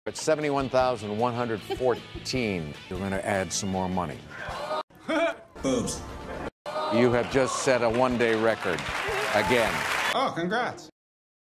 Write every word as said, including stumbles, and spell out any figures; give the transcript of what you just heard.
At seventy-one thousand one hundred fourteen, you're going to add some more money. Boobs. You have just set a one-day record again. Oh, congrats.